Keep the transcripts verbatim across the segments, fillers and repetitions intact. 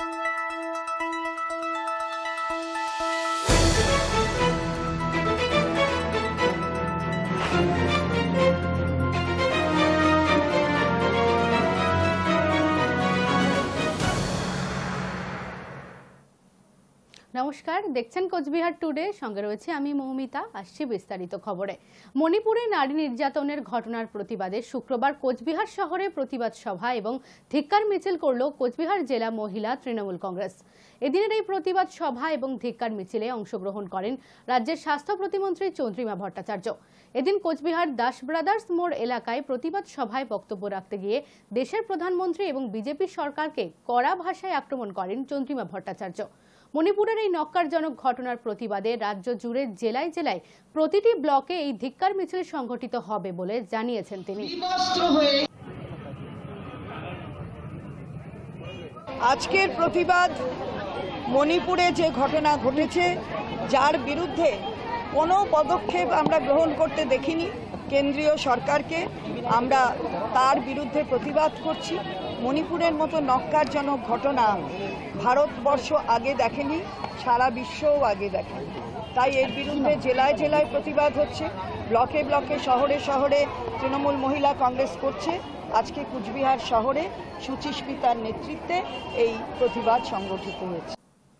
नमस्कार देखছেন কোচবিহার টুডে সঙ্গে রয়েছে আমি মৌমিতা আসছি বিস্তারিত খবরে। মণিপুরে নারী নির্যাতনের ঘটনার প্রতিবাদে শুক্রবার কোচবিহার শহরে প্রতিবাদ সভা এবং ধিক্কার মিছিল করল কোচবিহার জেলা মহিলা তৃণমূল কংগ্রেস। এদিনের এই প্রতিবাদ সভা এবং ধিক্কার মিছিলে অংশগ্রহণ করেন রাজ্যের স্বাস্থ্য প্রতিমন্ত্রী চন্দ্রিমা ভট্টাচার্য। এদিন কোচবিহার দাস ব্রাদার্স মোড় এলাকায় প্রতিবাদ সভায় বক্তব্য রাখতে গিয়ে দেশের প্রধানমন্ত্রী এবং বিজেপি সরকারকে কড়া ভাষায় আক্রমণ করেন চন্দ্রিমা ভট্টাচার্য। মণিপুরের এই নক্কারজনক ঘটনার প্রতিবাদে রাজ্য জুড়ে জেলায় জেলায় প্রতিটি ব্লকে এই ধিক্কার মিছিল সংগঠিত হবে বলে জানিয়েছেন তিনি। আজকের প্রতিবাদ মণিপুরে যে ঘটনা ঘটেছে, যার বিরুদ্ধে কোনো পদক্ষেপ আমরা গ্রহণ করতে দেখিনি কেন্দ্রীয় সরকারকে, আমরা তার বিরুদ্ধে প্রতিবাদ করছি। মণিপুরের মতো নক্কারজনক ঘটনা ভারতবর্ষ আগে দেখেনি, সারা বিশ্বও আগে দেখেনি। তাই এর বিরুদ্ধে জেলায় জেলায় প্রতিবাদ হচ্ছে, ব্লকে ব্লকে শহরে শহরে তৃণমূল মহিলা কংগ্রেস করছে। আজকে কুচবিহার শহরে সুচিস্মিতার নেতৃত্বে এই প্রতিবাদ সংগঠিত হয়েছে।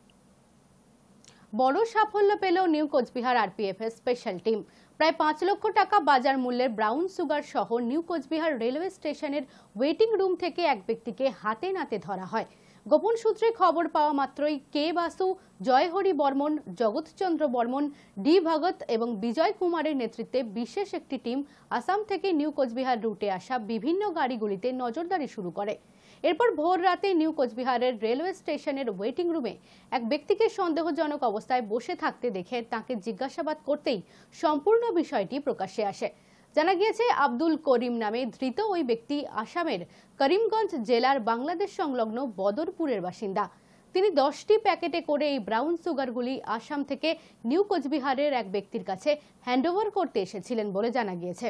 বড় সাফল্য পেল নিউ কোচবিহার আরপিএফ এর স্পেশাল টিম। প্রায় পাঁচ লক্ষ টাকা বাজার মূল্যের ব্রাউন সুগার সহ নিউ কোচবিহার রেলওয়ে স্টেশনের ওয়েটিং রুম থেকে এক ব্যক্তিকে হাতে নাতে ধরা হয়। গোপন সূত্রে খবর পাওয়া মাত্রই কে বাসু, জয়হরি বর্মন, জগৎচন্দ্র বর্মন, ডি ভগত এবং বিজয় কুমারের নেতৃত্বে বিশেষ একটি টিম আসাম থেকে নিউ কোচবিহার রুটে আসা বিভিন্ন গাড়িগুলিতে নজরদারি শুরু করে। এরপর ভোর রাতে নিউ কোচবিহারের রেলওয়ে স্টেশনের ওয়েটিং রুমে এক ব্যক্তিকে সন্দেহজনক অবস্থায় বসে থাকতে দেখে তাকে জিজ্ঞাসাবাদ করতেই সম্পূর্ণ বিষয়টি প্রকাশ্যে আসে। জানা গিয়েছে আব্দুল করিম নামে ধৃত ওই ব্যক্তি আসামের করিমগঞ্জ জেলার বাংলাদেশ সংলগ্ন বদরপুরের বাসিন্দা। তিনি দশটি প্যাকেটে করে এই ব্রাউন সুগারগুলি আসাম থেকে নিউ কোচবিহারের এক ব্যক্তির কাছে হ্যান্ডওভার করতে এসেছিলেন বলে জানা গিয়েছে।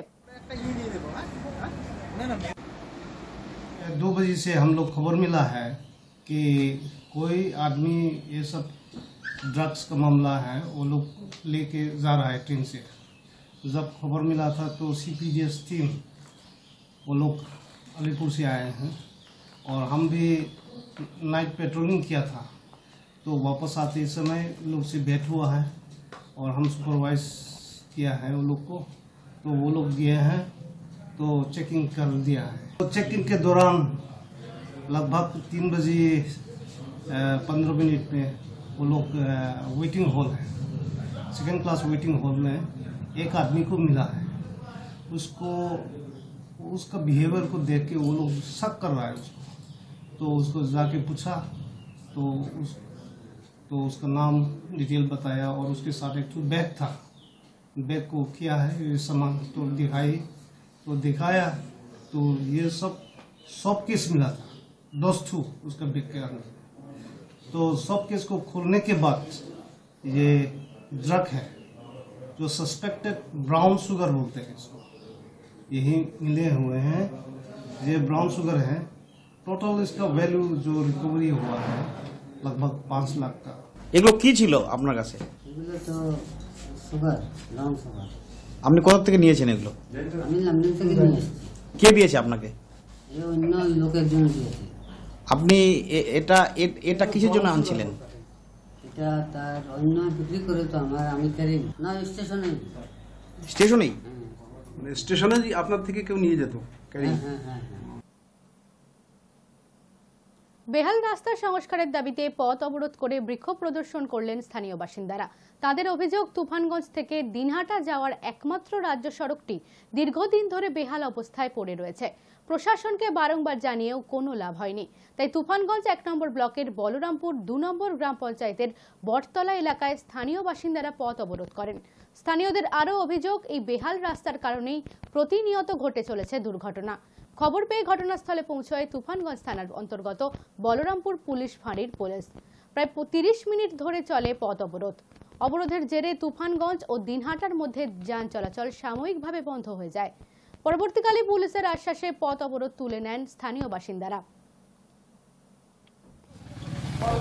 दो बजे से हम लोग खबर मिला है कि कोई आदमी ये सब ड्रग्स का मामला है वो लोग लेके जा रहा है ट्रेन से। जब खबर मिला था तो सीपीडीएस टीम वो लोग अलीपुर से आए हैं और हम भी नाइट पेट्रोलिंग किया था, तो वापस आते समय लोग से भेंट हुआ है और हम सुपरवाइज किया है वो लोग को, तो वो लोग गए हैं तो चेकिंग कर दिया है। तो चेकिंग के दौरान लगभग तीन बजे पंद्रह मिनट में वो लोग वेटिंग हॉल है, सेकेंड क्लास वेटिंग हॉल में एक आदमी को मिला है। उसको उसका बिहेवियर को देख के वो लोग शक कर रहा है उसको, तो उसको जाके पूछा तो उस तो उसका नाम डिटेल बताया और उसके साथ एक बैग था। बैग को किया है ये सामान तो दिखाई तो दिखाया तो ये सब सब केस मिला था, दस ठू उसका बैग के अंदर। तो सब केस को खोलने के बाद ये ड्रग है जो सस्पेक्टेड ब्राउन शुगर बोलते हैं इसको, यही मिले हुए हैं। ये ब्राउन शुगर है। टोटल इसका वैल्यू जो रिकवरी हुआ है लगभग पाँच लाख का। এগুলো কি ছিল আপনার কাছে? এগুলো তো সুগার, ব্রাউন সুগার। আপনি কোথা থেকে নিয়েছেন এগুলো? আমি লন্ডন থেকে নিয়ে এসেছি। কে দিয়েছে আপনাকে? এই অন্য লোকের জন্য দিয়েছে। আপনি এ- এটা এ- এটা কিসের জন্য আনছিলেন? এটা তার অন্য বিক্রি করে তো আমার আমি ক্যারি না স্টেশনে। স্টেশনেই? মানে স্টেশনে আপনার থেকে কেউ নিয়ে যেত ক্যারি? হ্যাঁ হ্যাঁ হ্যাঁ হ্যাঁ। বেহাল রাস্তা সংস্কারের দাবিতে পথ অবরোধ করে বিক্ষোভ প্রদর্শন করলেন স্থানীয় বাসিন্দারা। তাদের অভিযোগ, তুফানগঞ্জ থেকে দিনহাটা যাওয়ার একমাত্র রাজ্য সড়কটি দীর্ঘদিন ধরে বেহাল অবস্থায় পড়ে রয়েছে। প্রশাসনকে বারংবার জানিয়েও কোনো লাভ হয়নি। তাই তুফানগঞ্জ এক নম্বর ব্লকের বলরামপুর দু নম্বর গ্রাম পঞ্চায়েতের বটতলা এলাকায় স্থানীয় বাসিন্দারা পথ অবরোধ করেন। স্থানীয়দের আরও অভিযোগ, এই বেহাল রাস্তার কারণেই প্রতিনিয়ত ঘটে চলেছে দুর্ঘটনা। খবর পেয়ে ঘটনাস্থলে পৌঁছয় তুফানগঞ্জ থানার অন্তর্গত বলরামপুর পুলিশ ফাঁড়ির পুলিশ। প্রায় তিরিশ মিনিট ধরে চলে পথ অবরোধ। অবরোধের জেরে তুফানগঞ্জ ও দিনহাটার মধ্যে যান চলাচল সাময়িকভাবে বন্ধ হয়ে যায়। পরবর্তীকালে পুলিশের আশ্বাসে পথ অবরোধ তুলে নেন স্থানীয় বাসিন্দারা।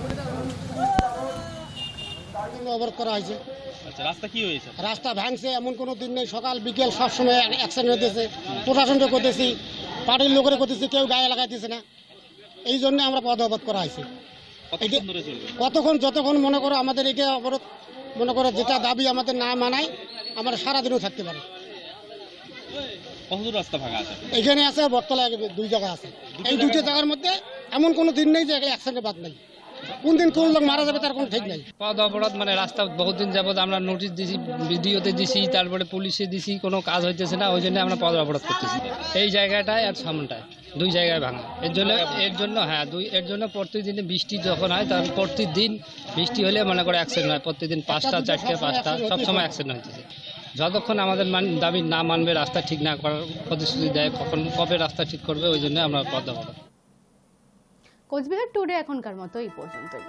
জন্য অবরোধ করা হয়েছে। আচ্ছা, রাস্তা কি হয়েছে? রাস্তা ভাঙছে, এমন কোনো দিন নেই, সকাল বিকেল সবসময় অ্যাক্সিডেন্ট হতেছে। প্রশাসনকে করতেছি, পার্টির লোকের করতেছি, কেউ গায়ে লাগাইতেছে না। এই জন্য আমরা পথ অবরোধ করা হয়েছে। কতক্ষণ ধরে চলবে? কতক্ষণ যতক্ষণ মনে করো আমাদের এটা অবরোধ মনে করো যেটা দাবি আমাদের না মানায় আমরা সারাদিনও থাকতে পারি। কতদূর রাস্তা ভাঙা আছে? এখানে আছে বটতলা, দুই জায়গা আছে। এই দুটো জায়গার মধ্যে এমন কোনো দিন নেই যে অ্যাক্সিডেন্ট বাদ নাই। কোন দিন কোন লোক মারা যাবে তার কোনো ঠিক নাই। পথ অবরোধ মানে রাস্তা বহুদিন যাবত আমরা নোটিশ দিছি, ভিডিওতে দিছি, তারপরে পুলিশে দিছি, কোনো কাজ হইতেছে না, ওই জন্য আমরা পথ অবরোধ করতেছি। এই জায়গাটায় আর সামনটায় দুই জায়গায় ভাঙা। এর জন্য এর জন্য হ্যাঁ দুই এর জন্য প্রতিদিন বৃষ্টি যখন হয় তখন প্রতিদিন বৃষ্টি হলে মনে করে অ্যাক্সিডেন্ট হয়। প্রতিদিন পাঁচটা চারটে পাঁচটা সবসময় অ্যাক্সিডেন্ট হইতেছে। যতক্ষণ আমাদের মান দাবি না মানবে, রাস্তা ঠিক না করার প্রতিশ্রুতি দেয়, কখন কবে রাস্তা ঠিক করবে, ওই জন্য আমরা পথ অবরোধ। কোচবিহার টুডে এখনকার মতো এই পর্যন্তই।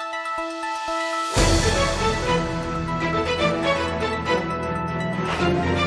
Thank you.